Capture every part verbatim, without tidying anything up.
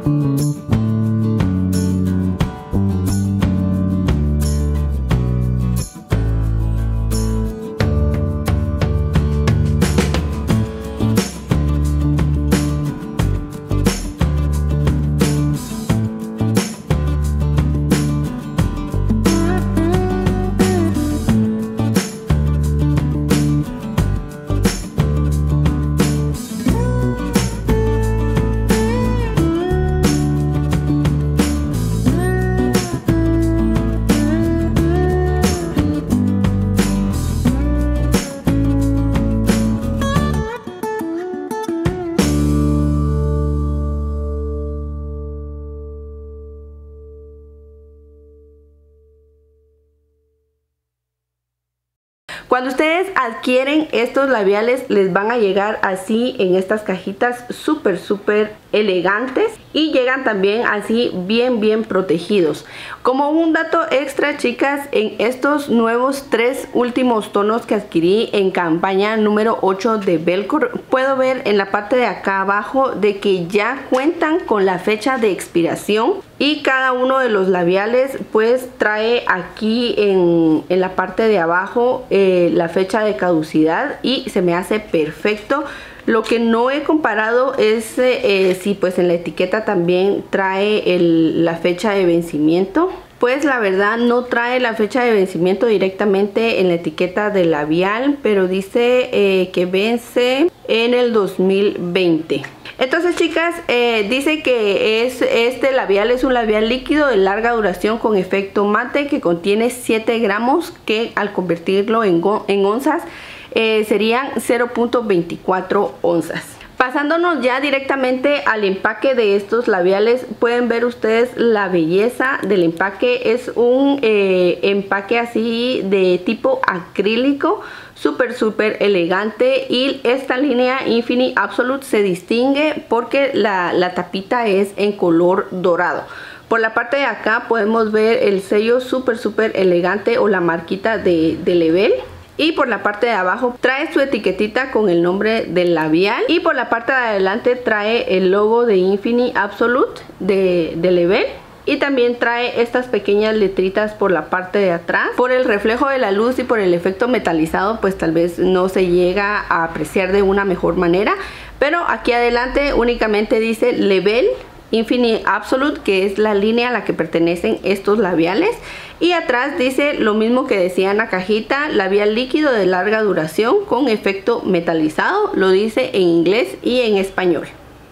Cuando ustedes adquieren estos labiales, les van a llegar así en estas cajitas súper súper elegantes y llegan también así bien bien protegidos. Como un dato extra, chicas, en estos nuevos tres últimos tonos que adquirí en campaña número ocho de Belcor, puedo ver en la parte de acá abajo de que ya cuentan con la fecha de expiración, y cada uno de los labiales pues trae aquí en, en la parte de abajo eh, la fecha de caducidad, y se me hace perfecto. Lo que no he comparado es eh, si pues en la etiqueta también trae el, la fecha de vencimiento. Pues la verdad no trae la fecha de vencimiento directamente en la etiqueta del labial, pero dice eh, que vence en el dos mil veinte. Entonces, chicas, eh, dice que es, este labial es un labial líquido de larga duración con efecto mate que contiene siete gramos, que al convertirlo en, en onzas eh, serían cero punto veinticuatro onzas. Pasándonos ya directamente al empaque de estos labiales, pueden ver ustedes la belleza del empaque. Es un eh, empaque así de tipo acrílico, súper súper elegante, y esta línea Infinity Absolute se distingue porque la, la tapita es en color dorado. Por la parte de acá podemos ver el sello súper súper elegante o la marquita de, de Lebel. Y por la parte de abajo trae su etiquetita con el nombre del labial. Y por la parte de adelante trae el logo de Infinity Absolute de, de Lebel. Y también trae estas pequeñas letritas por la parte de atrás. Por el reflejo de la luz y por el efecto metalizado, pues tal vez no se llega a apreciar de una mejor manera. Pero aquí adelante únicamente dice Lebel Infinity Absolute, que es la línea a la que pertenecen estos labiales. Y atrás dice lo mismo que decía en la cajita: labial líquido de larga duración con efecto metalizado. Lo dice en inglés y en español.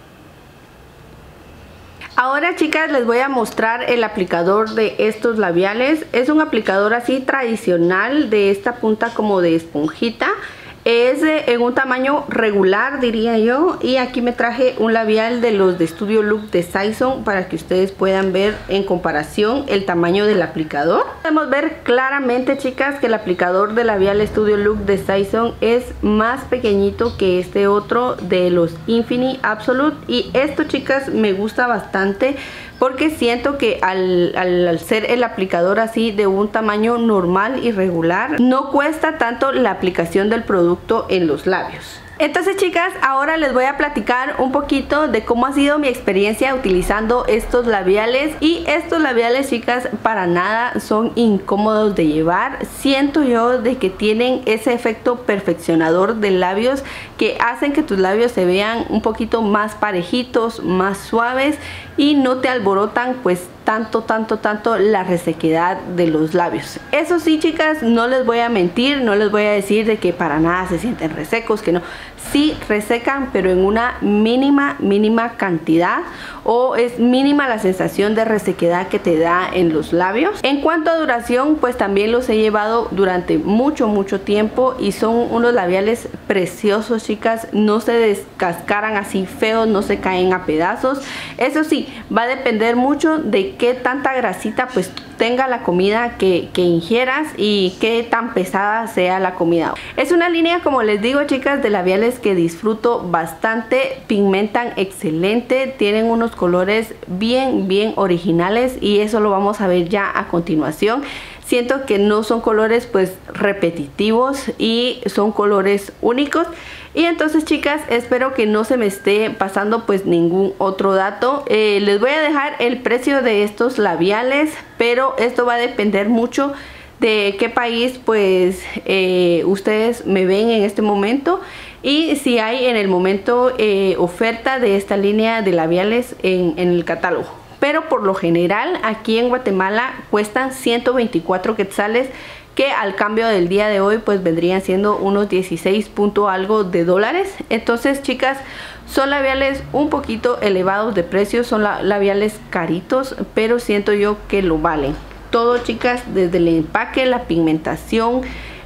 Ahora, chicas, les voy a mostrar el aplicador de estos labiales. Es un aplicador así tradicional, de esta punta como de esponjita. Es en un tamaño regular, diría yo. Y aquí me traje un labial de los de Studio Look de Saison para que ustedes puedan ver en comparación el tamaño del aplicador. Podemos ver claramente, chicas, que el aplicador de labial Studio Look de Saison es más pequeñito que este otro de los Infinity Absolute. Y esto, chicas, me gusta bastante porque siento que al, al, al ser el aplicador así de un tamaño normal y regular, no cuesta tanto la aplicación del producto en los labios. Entonces, chicas, ahora les voy a platicar un poquito de cómo ha sido mi experiencia utilizando estos labiales. Y estos labiales, chicas, para nada son incómodos de llevar. Siento yo de que tienen ese efecto perfeccionador de labios que hacen que tus labios se vean un poquito más parejitos, más suaves, y no te alborotan pues tanto, tanto, tanto la resequedad de los labios. Eso sí, chicas, no les voy a mentir, no les voy a decir de que para nada se sienten resecos, que no. Sí resecan, pero en una mínima, mínima cantidad, o es mínima la sensación de resequedad que te da en los labios. En cuanto a duración, pues también los he llevado durante mucho, mucho tiempo, y son unos labiales preciosos, chicas. No se descascaran así feos, no se caen a pedazos. Eso sí, va a depender mucho de qué tanta grasita pues tenga la comida que, que ingieras y qué tan pesada sea la comida. Es una línea, como les digo, chicas, de labiales que disfruto bastante. Pigmentan excelente, tienen unos colores bien bien originales, y eso lo vamos a ver ya a continuación. Siento que no son colores pues repetitivos y son colores únicos. Y entonces, chicas, espero que no se me esté pasando pues ningún otro dato. Eh, les voy a dejar el precio de estos labiales, pero esto va a depender mucho de qué país pues eh, ustedes me ven en este momento, y si hay en el momento eh, oferta de esta línea de labiales en, en el catálogo. Pero por lo general aquí en Guatemala cuestan ciento veinticuatro quetzales, que al cambio del día de hoy pues vendrían siendo unos dieciséis punto algo de dólares. Entonces, chicas, son labiales un poquito elevados de precio, son labiales caritos, pero siento yo que lo valen. Todo, chicas, desde el empaque, la pigmentación,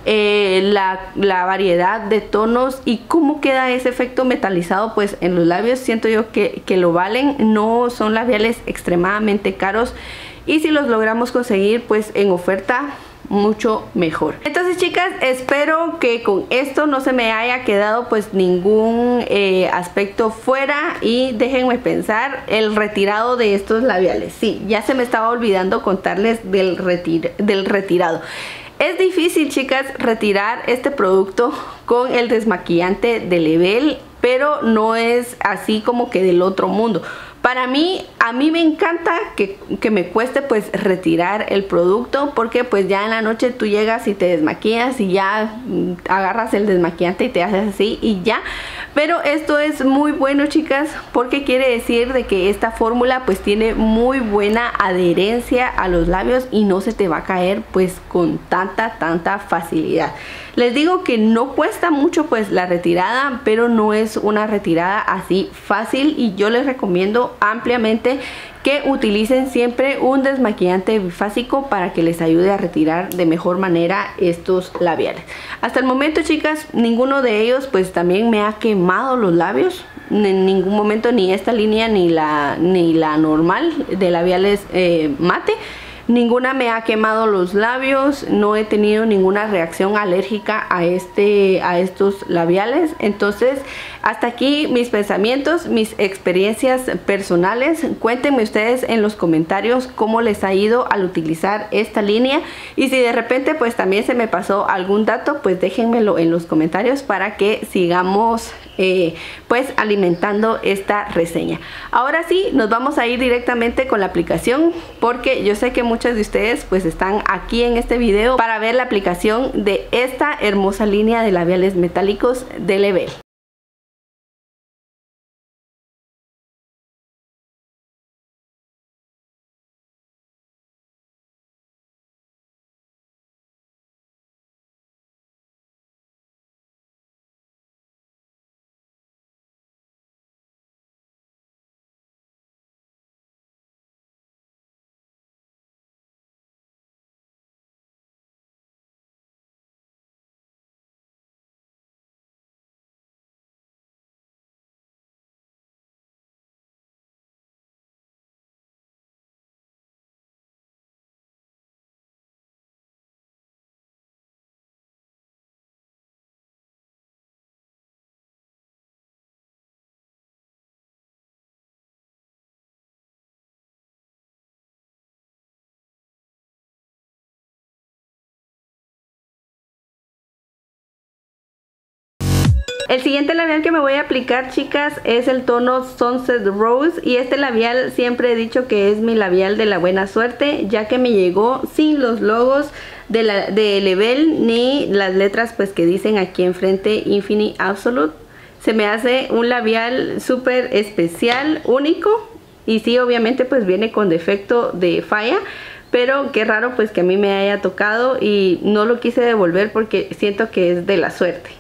eh, la, la variedad de tonos y cómo queda ese efecto metalizado pues en los labios, siento yo que, que lo valen. No son labiales extremadamente caros, y si los logramos conseguir pues en oferta, mucho mejor. Entonces, chicas, espero que con esto no se me haya quedado pues ningún eh, aspecto fuera, y déjenme pensar el retirado de estos labiales. Sí, ya se me estaba olvidando contarles del, retir del retirado. Es difícil, chicas, retirar este producto con el desmaquillante de Lebel, pero no es así como que del otro mundo. Para mí, a mí me encanta que, que me cueste pues retirar el producto, porque pues ya en la noche tú llegas y te desmaquillas y ya mm, agarras el desmaquillante y te haces así y ya. Pero esto es muy bueno, chicas, porque quiere decir de que esta fórmula pues tiene muy buena adherencia a los labios y no se te va a caer pues con tanta, tanta facilidad. Les digo que no cuesta mucho pues la retirada, pero no es una retirada así fácil, y yo les recomiendo ampliamente que utilicen siempre un desmaquillante bifásico para que les ayude a retirar de mejor manera estos labiales. Hasta el momento, chicas, ninguno de ellos pues también me ha quemado los labios. En ningún momento, ni esta línea ni la, ni la normal de labiales eh, mate. Ninguna me ha quemado los labios, no he tenido ninguna reacción alérgica a, este, a estos labiales. Entonces, hasta aquí mis pensamientos, mis experiencias personales. Cuéntenme ustedes en los comentarios cómo les ha ido al utilizar esta línea, y si de repente pues también se me pasó algún dato, pues déjenmelo en los comentarios para que sigamos eh, pues alimentando esta reseña. Ahora sí, nos vamos a ir directamente con la aplicación, porque yo sé que muchas de ustedes pues están aquí en este video para ver la aplicación de esta hermosa línea de labiales metálicos de Lebel. El siguiente labial que me voy a aplicar, chicas, es el tono Sunset Rose, y este labial siempre he dicho que es mi labial de la buena suerte, ya que me llegó sin los logos de, la, de Lebel ni las letras pues que dicen aquí enfrente Infinity Absolute. Se me hace un labial súper especial, único, y sí, obviamente pues viene con defecto de falla, pero qué raro pues que a mí me haya tocado y no lo quise devolver porque siento que es de la suerte.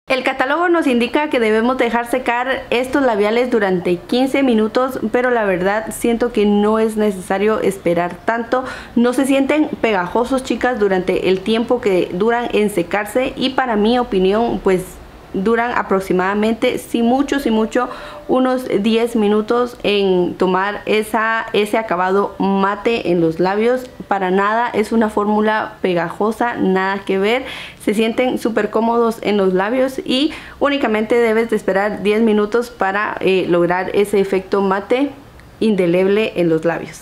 El catálogo nos indica que debemos dejar secar estos labiales durante quince minutos, pero la verdad siento que no es necesario esperar tanto. No se sienten pegajosos, chicas, durante el tiempo que duran en secarse, y para mi opinión pues duran aproximadamente, si mucho, si mucho, unos diez minutos en tomar esa, ese acabado mate en los labios. Para nada es una fórmula pegajosa, nada que ver. Se sienten súper cómodos en los labios y únicamente debes de esperar diez minutos para eh, lograr ese efecto mate indeleble en los labios.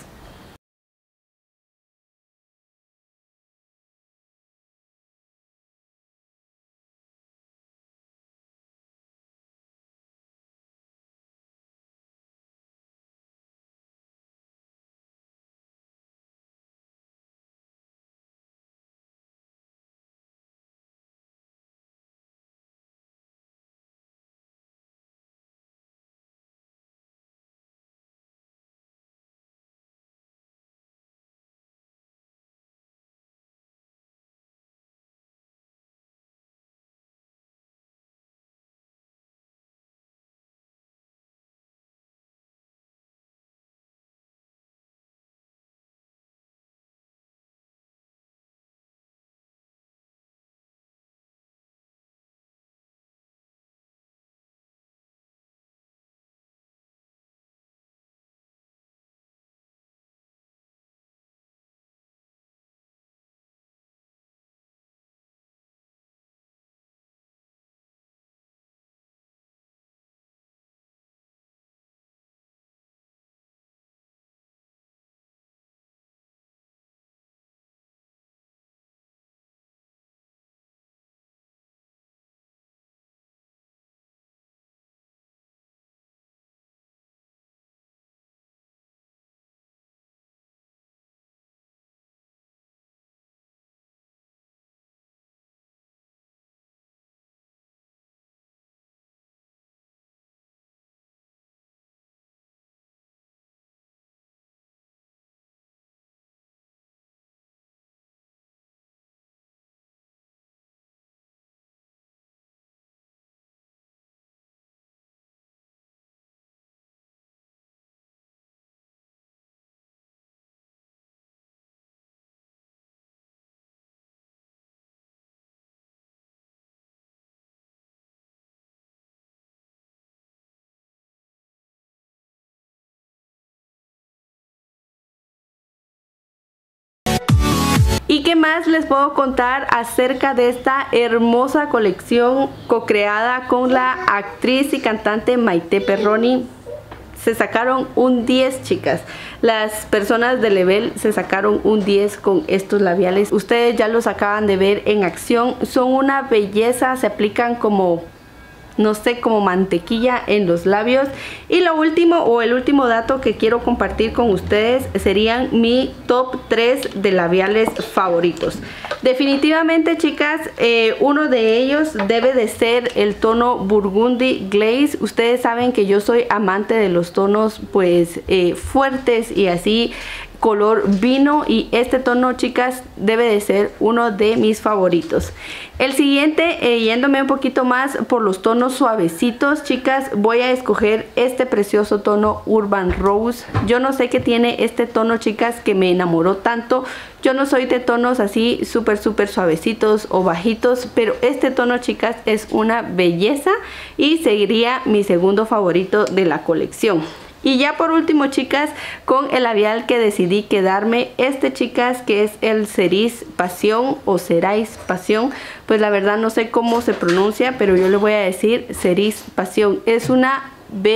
¿Y qué más les puedo contar acerca de esta hermosa colección co-creada con la actriz y cantante Maite Perroni? Se sacaron un diez, chicas. Las personas de Level se sacaron un diez con estos labiales. Ustedes ya los acaban de ver en acción. Son una belleza, se aplican como, no sé, como mantequilla en los labios. Y lo último, o el último dato que quiero compartir con ustedes, serían mi top tres de labiales favoritos. Definitivamente, chicas, eh, uno de ellos debe de ser el tono Burgundy Glaze. Ustedes saben que yo soy amante de los tonos pues eh, fuertes y así color vino, y este tono, chicas, debe de ser uno de mis favoritos. El siguiente, eh, yéndome un poquito más por los tonos suavecitos, chicas, voy a escoger este precioso tono Urban Rose. Yo no sé qué tiene este tono, chicas, que me enamoró tanto. Yo no soy de tonos así súper súper suavecitos o bajitos, pero este tono, chicas, es una belleza y seguiría mi segundo favorito de la colección. Y ya por último, chicas, con el labial que decidí quedarme, este, chicas, que es el Cerise Pasión o Cerise Pasión, pues la verdad no sé cómo se pronuncia, pero yo le voy a decir Cerise Pasión. Es una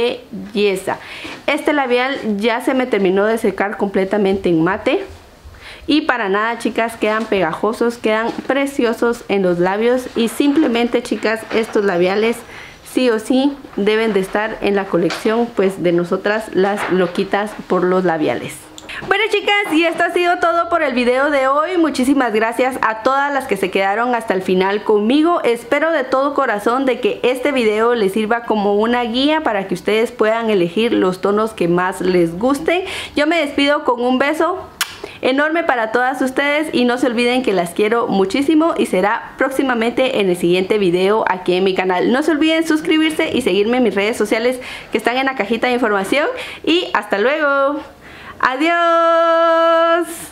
belleza. Este labial ya se me terminó de secar completamente en mate. Y para nada, chicas, quedan pegajosos, quedan preciosos en los labios. Y simplemente, chicas, estos labiales sí o sí deben de estar en la colección pues de nosotras las loquitas por los labiales. Bueno, chicas, y esto ha sido todo por el video de hoy. Muchísimas gracias a todas las que se quedaron hasta el final conmigo. Espero de todo corazón de que este video les sirva como una guía para que ustedes puedan elegir los tonos que más les gusten. Yo me despido con un beso enorme para todas ustedes y no se olviden que las quiero muchísimo y será próximamente en el siguiente video aquí en mi canal. No se olviden suscribirse y seguirme en mis redes sociales que están en la cajita de información y hasta luego. Adiós.